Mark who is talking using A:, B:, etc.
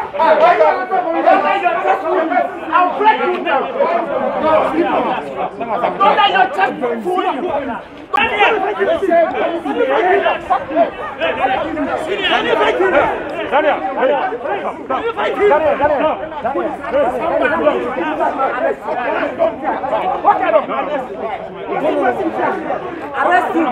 A: I'll break you down. Don't let your chest fool you. Arrest him.